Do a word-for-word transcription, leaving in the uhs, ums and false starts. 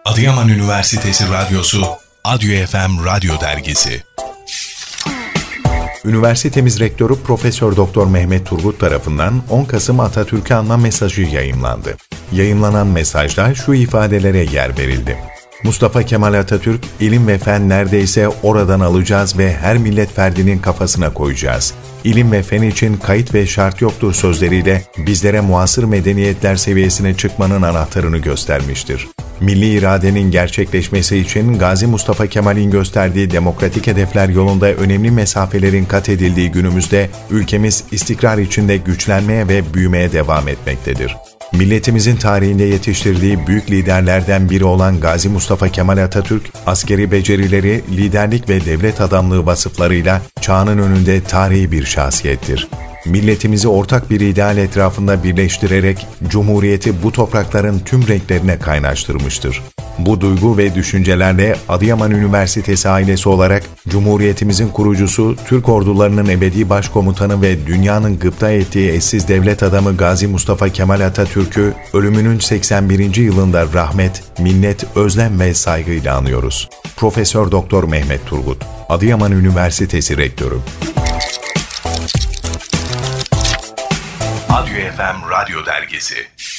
Adıyaman Üniversitesi Radyosu, Adyo F M Radyo Dergisi. Üniversitemiz Rektörü Profesör Doktor Mehmet Turgut tarafından on Kasım Atatürk'ü anma mesajı yayımlandı. Yayımlanan mesajda şu ifadelere yer verildi. Mustafa Kemal Atatürk, ilim ve fen neredeyse oradan alacağız ve her millet ferdinin kafasına koyacağız. İlim ve fen için kayıt ve şart yoktur sözleriyle bizlere muasır medeniyetler seviyesine çıkmanın anahtarını göstermiştir. Milli iradenin gerçekleşmesi için Gazi Mustafa Kemal'in gösterdiği demokratik hedefler yolunda önemli mesafelerin kat edildiği günümüzde ülkemiz istikrar içinde güçlenmeye ve büyümeye devam etmektedir. Milletimizin tarihinde yetiştirdiği büyük liderlerden biri olan Gazi Mustafa Kemal Atatürk, askeri becerileri, liderlik ve devlet adamlığı vasıflarıyla çağının önünde tarihi bir şahsiyettir. Milletimizi ortak bir ideal etrafında birleştirerek Cumhuriyeti bu toprakların tüm renklerine kaynaştırmıştır. Bu duygu ve düşüncelerle Adıyaman Üniversitesi ailesi olarak Cumhuriyetimizin kurucusu, Türk ordularının ebedi başkomutanı ve dünyanın gıpta ettiği eşsiz devlet adamı Gazi Mustafa Kemal Atatürk'ü ölümünün seksen birinci yılında rahmet, minnet, özlem ve saygıyla anıyoruz. Profesör Doktor Mehmet Turgut, Adıyaman Üniversitesi Rektörü. Adyo F M Radyo Dergisi.